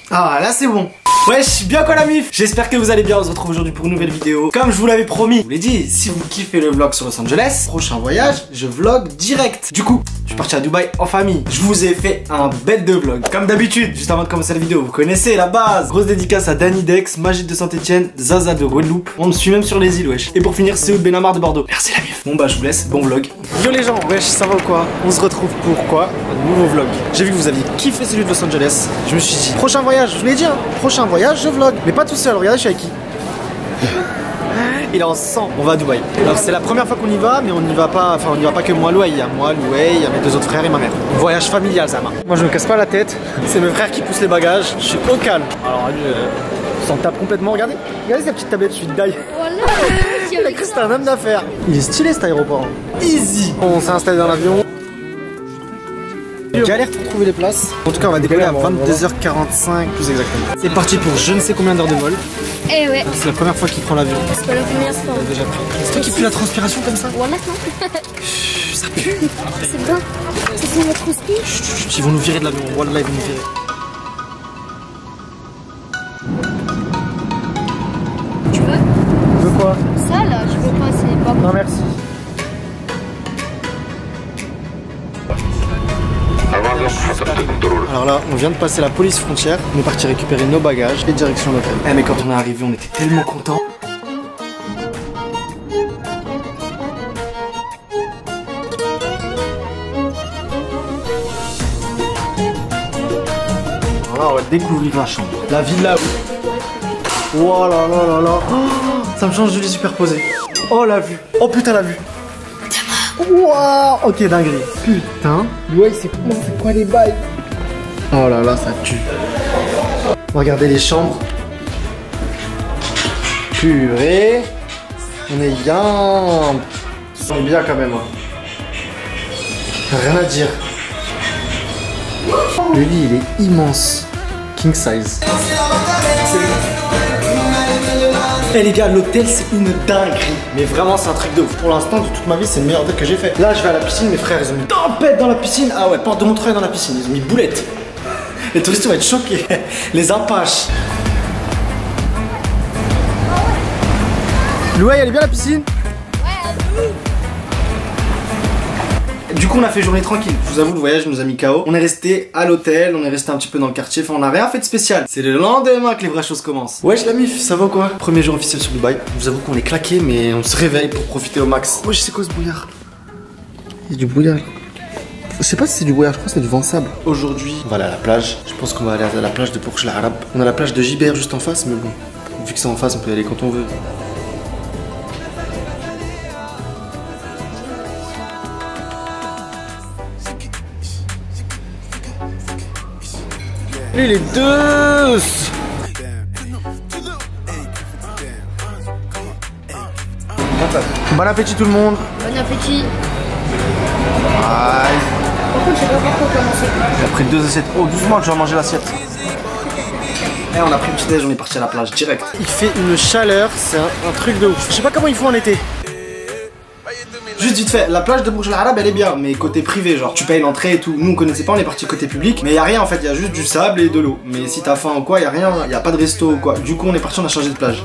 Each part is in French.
Ah là c'est bon. Wesh, bien quoi la mif. J'espère que vous allez bien, on se retrouve aujourd'hui pour une nouvelle vidéo. Comme je vous l'avais promis, je vous l'ai dit, si vous kiffez le vlog sur Los Angeles, prochain voyage, je vlog direct. Du coup, je suis parti à Dubaï en famille. Je vous ai fait un bête de vlog. Comme d'habitude, juste avant de commencer la vidéo, vous connaissez la base. Grosse dédicace à Danny Dex, Magid de Saint-Etienne, Zaza de Guadeloupe. On me suit même sur les îles, wesh. Et pour finir, Seoud Benamar de Bordeaux. Merci la mif. Bon bah je vous laisse, bon vlog. Yo les gens, wesh, ça va ou quoi? On se retrouve pour quoi? Un nouveau vlog. J'ai vu que vous aviez kiffé celui de Los Angeles. Je me suis dit, prochain voyage, je vous l'ai dit, hein, prochain voyage, je vlog. Mais pas tout seul, regardez, je suis avec qui? Il est en sang. On va à Dubaï. Alors c'est la première fois qu'on y va, mais on n'y va pas, enfin on n'y va pas que moi, Louay. Il y a moi, Louay, il y a mes deux autres frères et ma mère. Voyage familial, Zama. Moi je me casse pas la tête. C'est mes frères qui poussent les bagages. Je suis au calme. Alors lui, s'en tape complètement. Regardez, regardez sa petite tablette. Je suis de die. Voilà. Il a cru que c'était un homme d'affaires. Il est stylé cet aéroport. Easy. On s'est installé dans l'avion. Galère pour trouver les places. En tout cas, on va décoller à 22h45 plus exactement. C'est parti pour je ne sais combien d'heures de vol. Eh ouais. C'est la première fois qu'il prend l'avion. C'est pas la première fois. Déjà pris. C'est toi qui pue la transpiration comme ça? Voilà, non. Ça pue. C'est bien. Ça sent la transpire. Chut, ils vont nous virer de l'avion. Wallah, ils vont nous virer. Tu veux? Tu veux quoi? Ça là, je veux pas, c'est pas bon. Non, merci. Alors là, on vient de passer la police frontière, on est parti récupérer nos bagages et direction l'hôtel. Eh mais quand on est arrivé, on était tellement contents. Alors là, on va découvrir la chambre. La villa. Oh là là là là. Oh, ça me change de lit superposé. Oh la vue. Oh putain la vue. Waouh. Ok, dinguerie. Putain. Ouais, c'est quoi les bails? Oh là là, ça tue. Regardez les chambres. Purée. On est bien. On est bien quand même. Rien à dire. Le lit, il est immense. King size. Eh les gars, l'hôtel c'est une dinguerie. Mais vraiment c'est un truc de ouf. Pour l'instant de toute ma vie c'est le meilleur hôtel que j'ai fait. Là je vais à la piscine, mes frères ils ont mis tempête dans la piscine. Ah ouais, porte de Montreuil dans la piscine, ils ont mis boulette. Les touristes vont être choqués. Les Apaches. Louay, elle est bien la piscine? Ouais. Du coup on a fait journée tranquille. Je vous avoue le voyage nous a mis KO. On est resté à l'hôtel, on est resté un petit peu dans le quartier. Enfin on a rien fait de spécial. C'est le lendemain que les vraies choses commencent. Wesh la mif, ça va quoi? Premier jour officiel sur Dubaï. Je vous avoue qu'on est claqué mais on se réveille pour profiter au max. Wesh c'est quoi ce brouillard? Il y a du brouillard. Je sais pas si c'est du brouillard, je crois que c'est du vent sable. Aujourd'hui on va aller à la plage. Je pense qu'on va aller à la plage de Burj Al Arab. On a la plage de Gibert juste en face mais bon, vu que c'est en face on peut y aller quand on veut. Les deux. Bon appétit tout le monde. Bon appétit. Aïe. Par contre, je sais pas par quoi commencer. J'ai pris 2 assiettes. Oh doucement, je vais manger l'assiette. Eh on a pris le petit déj, on est parti à la plage direct. Il fait une chaleur, c'est un truc de ouf. Je sais pas comment ils font en été. Juste vite fait, la plage de Burj Al Arab elle est bien, mais côté privé, genre tu payes l'entrée et tout. Nous on connaissait pas, on est parti côté public, mais y a rien en fait, y a juste du sable et de l'eau. Mais si t'as faim ou quoi, y a rien, y a pas de resto ou quoi. Du coup on est parti, on a changé de plage.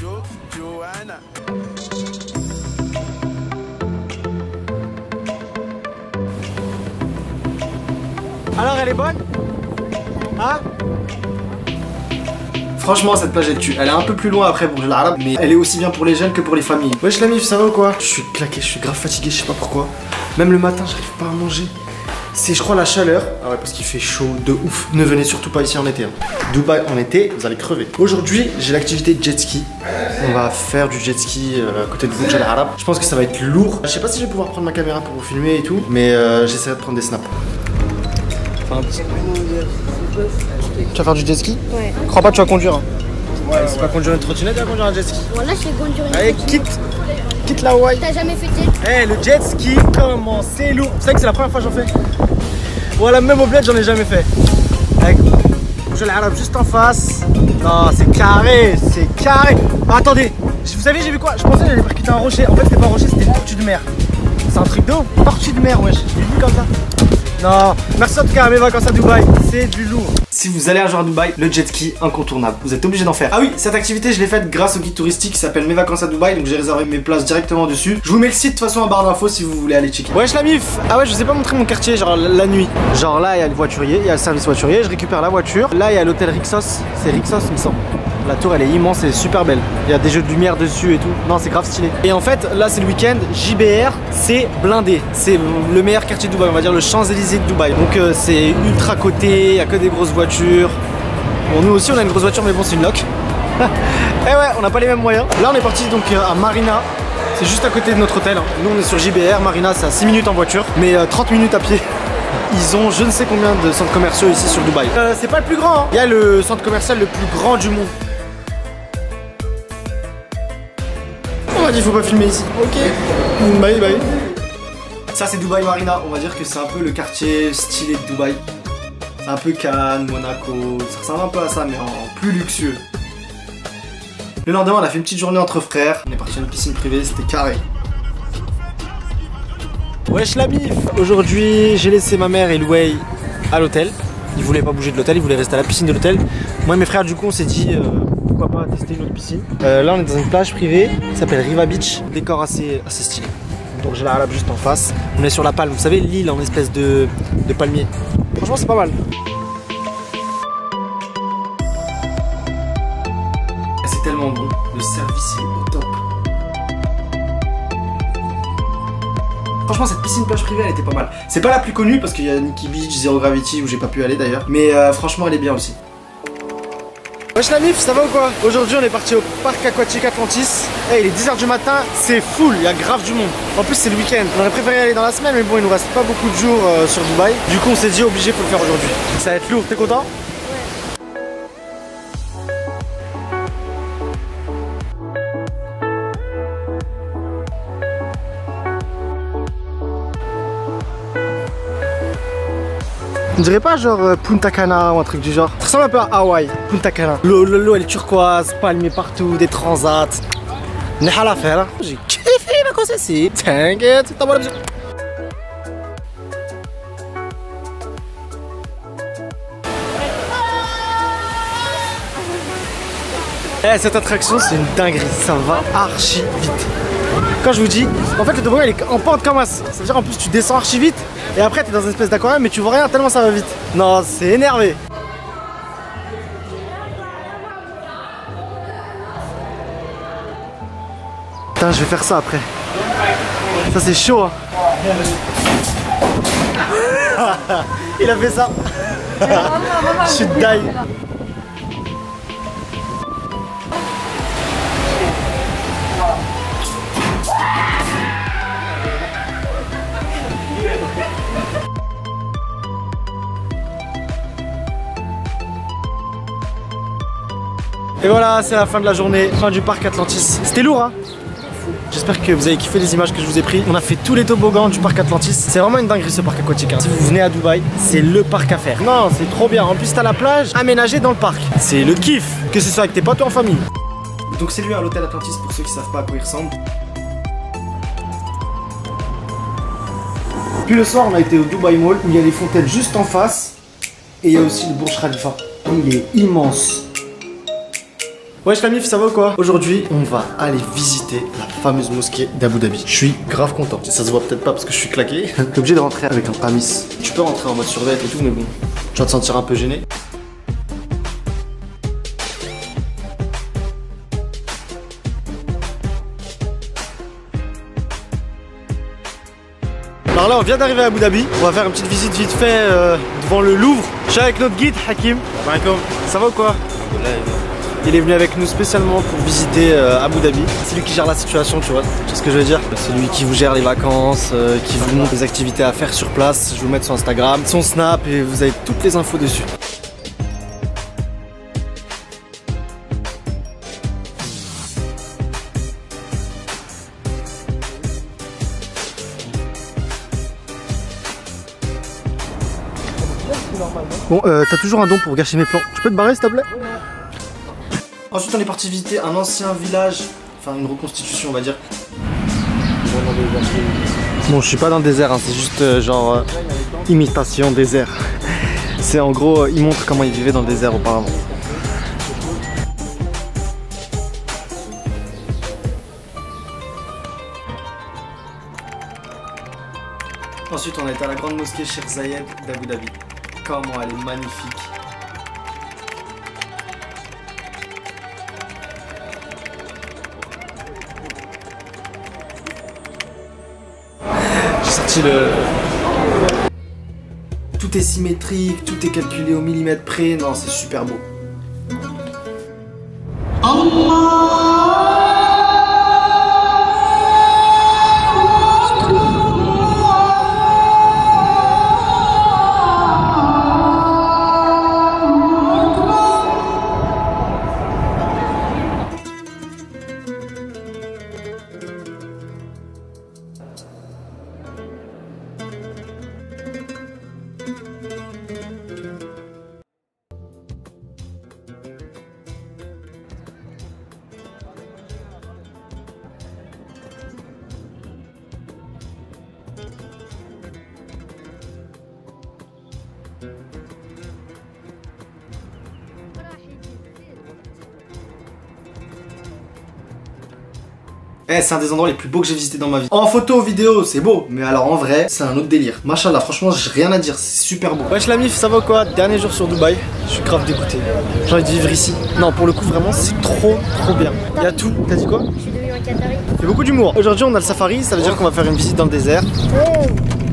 Alors elle est bonne? Hein? Franchement cette plage elle tue, elle est un peu plus loin après Burj Al Arab, mais elle est aussi bien pour les jeunes que pour les familles. Wesh la mif, ça va ou quoi? Je suis claqué, je suis grave fatigué, je sais pas pourquoi. Même le matin j'arrive pas à manger. C'est je crois la chaleur. Ah ouais parce qu'il fait chaud de ouf. Ne venez surtout pas ici en été. Hein. Dubaï en été, vous allez crever. Aujourd'hui j'ai l'activité jet ski. On va faire du jet ski à côté de Burj Al Arab. Je pense que ça va être lourd. Je sais pas si je vais pouvoir prendre ma caméra pour vous filmer et tout, mais j'essaierai de prendre des snaps. Enfin, tu vas faire du jet ski? Ouais. Crois pas que tu vas conduire. Hein. Ouais, c'est pas conduire une trottinette, tu vas conduire un jet ski. Voilà, je vais conduire une Allez, quitte la Hawaï. T'as jamais fait de jet? Eh, le jet ski, comment c'est lourd. Vous savez que c'est la première fois que j'en fais. Voilà, même au bled, j'en ai jamais fait. Avec Burj Al Arab juste en face. Non, c'est carré, c'est carré. Ah, attendez, vous savez, j'ai vu quoi? Je pensais que j'allais percuter un rocher. En fait, c'était pas un rocher, c'était une tortue de mer. C'est un truc de ouf. Tortue de mer, wesh. J'ai vu comme ça. Non, merci en tout cas à mes vacances à Dubaï, c'est du lourd. Si vous allez un jour à Dubaï, le jet ski incontournable, vous êtes obligé d'en faire. Ah oui, cette activité je l'ai faite grâce au guide touristique qui s'appelle Mes vacances à Dubaï, donc j'ai réservé mes places directement dessus. Je vous mets le site de toute façon en barre d'infos si vous voulez aller checker. Wesh la mif. Ah ouais, je vous ai pas montré mon quartier, genre la nuit. Genre là il y a le voiturier, il y a le service voiturier, je récupère la voiture. Là il y a l'hôtel Rixos, c'est Rixos il me semble. La tour elle est immense, elle est super belle. Il y a des jeux de lumière dessus et tout. Non, c'est grave stylé. Et en fait, là c'est le week-end. JBR, c'est blindé. C'est le meilleur quartier de Dubaï, on va dire le Champs-Élysées de Dubaï. Donc c'est ultra coté, il y a que des grosses voitures. Bon, nous aussi on a une grosse voiture, mais bon, c'est une loc. Et ouais, on n'a pas les mêmes moyens. Là on est parti donc à Marina. C'est juste à côté de notre hôtel. Nous on est sur JBR. Marina, c'est à 6 minutes en voiture, mais 30 minutes à pied. Ils ont je ne sais combien de centres commerciaux ici sur Dubaï. C'est pas le plus grand, hein. Il y a le centre commercial le plus grand du monde. On m'a dit faut pas filmer ici. Ok. Bye bye. Ça c'est Dubaï Marina. On va dire que c'est un peu le quartier stylé de Dubaï. C'est un peu Cannes, Monaco. Ça ressemble un peu à ça mais en plus luxueux. Le lendemain on a fait une petite journée entre frères. On est parti à une piscine privée, c'était carré. Wesh la mif. Aujourd'hui j'ai laissé ma mère et Louay à l'hôtel. Ils voulaient pas bouger de l'hôtel, ils voulaient rester à la piscine de l'hôtel. Moi et mes frères du coup on s'est dit pourquoi pas tester une autre piscine. Là on est dans une plage privée qui s'appelle Riva Beach. Décor assez stylé. Donc j'ai la Arab juste en face. On est sur la palme, vous savez l'île en espèce de palmier. Franchement c'est pas mal. C'est tellement bon, le service est au top. Franchement cette piscine plage privée elle était pas mal. C'est pas la plus connue parce qu'il y a Nikki Beach, Zero Gravity où j'ai pas pu aller d'ailleurs. Mais franchement elle est bien aussi. Wesh la mif, ça va ou quoi? Aujourd'hui on est parti au parc aquatique Atlantis. Hey, il est 10 h du matin, c'est full, il y a grave du monde. En plus c'est le week-end. On aurait préféré aller dans la semaine mais bon il nous reste pas beaucoup de jours sur Dubaï. Du coup on s'est dit obligé faut le faire aujourd'hui. Ça va être lourd, t'es content? On dirait pas genre Punta Cana ou un truc du genre. Ça ressemble un peu à Hawaï, Punta Cana. L'eau elle est turquoise, palmiers partout, des transats. Nihal à faire. J'ai kiffé ma cause ici. T'inquiète, c'est ta bonne habitude. Eh, cette attraction c'est une dinguerie, ça va archi vite. Quand je vous dis, en fait le toboggan il est en pente comme ça. Ça veut dire en plus tu descends archi vite et après t'es dans une espèce d'aquarium mais tu vois rien tellement ça va vite. Non, c'est énervé. Putain, je vais faire ça après. Ça c'est chaud hein. Il a fait ça. Je suis dingue. Et voilà, c'est la fin de la journée, fin du parc Atlantis. C'était lourd hein. J'espère que vous avez kiffé les images que je vous ai prises. On a fait tous les toboggans du parc Atlantis. C'est vraiment une dinguerie ce parc aquatique hein. Si vous venez à Dubaï, c'est le parc à faire. Non, c'est trop bien. En plus t'as la plage aménagée dans le parc. C'est le kiff, que ce soit avec tes potes ou en famille. Donc c'est lui à l'hôtel Atlantis pour ceux qui savent pas à quoi il ressemble. Puis le soir on a été au Dubai Mall où il y a les fontaines juste en face. Et il y a aussi le Burj Khalifa. Il est immense. Wesh la mif, ça va ou quoi? Aujourd'hui, on va aller visiter la fameuse mosquée d'Abu Dhabi. Je suis grave content. Ça se voit peut-être pas parce que je suis claqué. T'es obligé de rentrer avec un tamis. Tu peux rentrer en mode survêt et tout, mais bon, tu vas te sentir un peu gêné. Alors là, on vient d'arriver à Abu Dhabi. On va faire une petite visite vite fait devant le Louvre. Je suis avec notre guide, Hakim. Ça va ou quoi? Il est venu avec nous spécialement pour visiter Abu Dhabi. C'est lui qui gère la situation, tu vois. Tu sais ce que je veux dire? C'est lui qui vous gère les vacances, qui vous montre les activités à faire sur place. Je vais vous mettre son Instagram, son Snap et vous avez toutes les infos dessus. Bon, t'as toujours un don pour gâcher mes plans. Tu peux te barrer s'il te plaît? Ensuite on est parti visiter un ancien village, enfin une reconstitution on va dire. Bon je suis pas dans le désert, hein, c'est juste genre... imitation désert. C'est en gros, il montre comment il vivait dans le désert auparavant. Ensuite, on a été à la grande mosquée Sheikh Zayed d'Abu Dhabi. Comment elle est magnifique. J'ai sorti le... Tout est symétrique, tout est calculé au millimètre près. Non, c'est super beau. Eh, c'est un des endroits les plus beaux que j'ai visité dans ma vie. En photo, vidéo, c'est beau, mais alors en vrai, c'est un autre délire. Machallah, franchement, j'ai rien à dire, c'est super beau. Wesh la mif, ça va quoi? Dernier jour sur Dubaï, je suis grave dégoûté. J'ai envie de vivre ici. Non, pour le coup, vraiment, c'est trop bien. Il y a tout. T'as dit quoi? Je suis devenu un Qatari. Fais beaucoup d'humour. Aujourd'hui, on a le safari, ça veut dire qu'on va faire une visite dans le désert. Oh.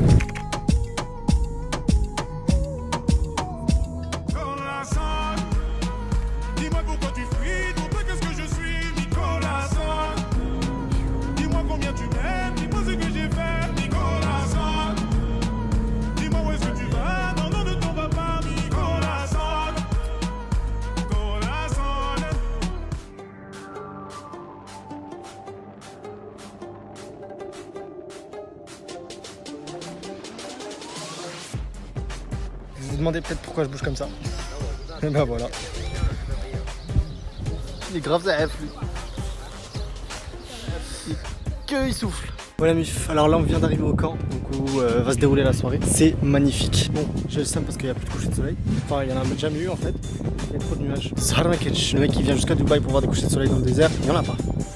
Vous vous demandez peut-être pourquoi je bouge comme ça. Et bah voilà. Il est grave ZF lui. Il souffle. Voilà mif, alors là on vient d'arriver au camp, donc où va se dérouler la soirée. C'est magnifique. Bon, j'ai le seum parce qu'il n'y a plus de coucher de soleil. Enfin, il y en a jamais eu en fait. Il y a trop de nuages. Le mec qui vient jusqu'à Dubaï pour voir des couchers de soleil dans le désert, il n'y en a pas.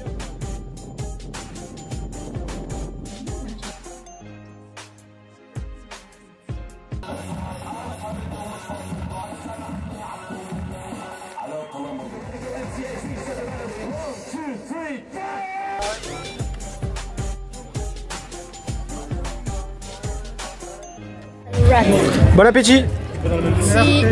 Bon appétit. Si.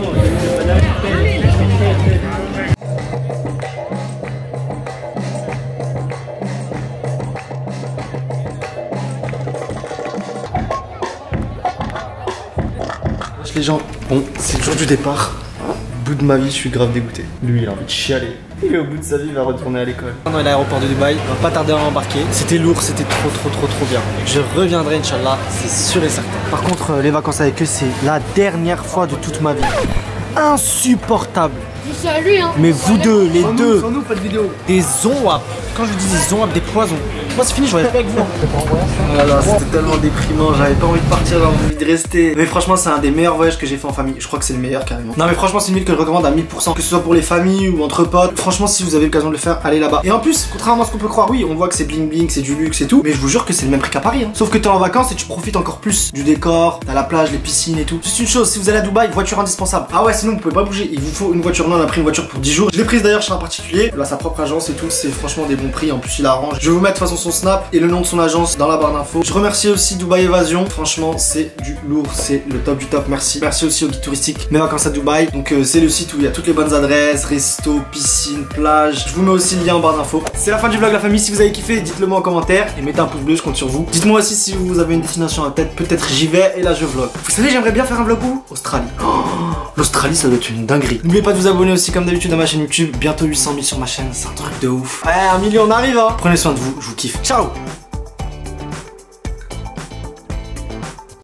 Les gens, bon, c'est le jour du départ. Au bout de ma vie, je suis grave dégoûté. Lui, il a envie de chialer. Et au bout de sa vie, il va retourner à l'école. Dans l'aéroport de Dubaï, on va pas tarder à embarquer. C'était lourd, c'était trop bien. Je reviendrai, Inch'Allah, c'est sûr et certain. Par contre, les vacances avec eux, c'est la dernière fois de toute ma vie. Insupportable. C'est à lui, hein. Mais vous deux, les deux, Sans nous, pas de vidéo. des zonwap. Quand je dis des zonwap, des poisons. Moi, c'est fini, je reviens pas avec vous. Voilà, c'était tellement déprimant. J'avais pas envie de partir, j'avais envie de rester. Mais franchement, c'est un des meilleurs voyages que j'ai fait en famille. Je crois que c'est le meilleur carrément. Non, mais franchement, c'est une ville que je recommande à 1000%. Que ce soit pour les familles ou entre potes. Franchement, si vous avez l'occasion de le faire, allez là-bas. Et en plus, contrairement à ce qu'on peut croire, oui, on voit que c'est bling bling, c'est du luxe et tout. Mais je vous jure que c'est le même prix qu'à Paris. Hein. Sauf que t'es en vacances et tu profites encore plus du décor. T'as la plage, les piscines et tout. Juste une chose, si vous allez à Dubaï, voiture indispensable. Ah ouais, sinon vous pouvez pas bouger. Il vous faut une voiture. Non, on a pris une voiture pour 10 jours. Je l'ai prise d'ailleurs chez un particulier. Elle a sa propre agence et tout. C'est franchement des bons prix. En plus, il arrange. Je vais vous mettre de toute façon son snap et le nom de son agence dans la barre d'infos. Je remercie aussi Dubaï Évasion. Franchement, c'est du lourd. C'est le top du top. Merci. Merci aussi au guide touristique Mes Vacances à Dubaï. Donc, c'est le site où il y a toutes les bonnes adresses, resto, piscine, plage. Je vous mets aussi le lien en barre d'infos. C'est la fin du vlog, la famille. Si vous avez kiffé, dites-le moi en commentaire et mettez un pouce bleu. Je compte sur vous. Dites-moi aussi si vous avez une destination à tête. Peut-être j'y vais et là je vlog. Vous savez, j'aimerais bien faire un vlog où? Australie. Oh, l'Australie, ça doit être une dinguerie. N'oubliez pas de vous abonner aussi comme d'habitude à ma chaîne YouTube. Bientôt 800 000 sur ma chaîne. C'est un truc de ouf. Ouais, 1 million, on arrive, hein. Prenez soin de vous. Je vous kiffe. Ciao.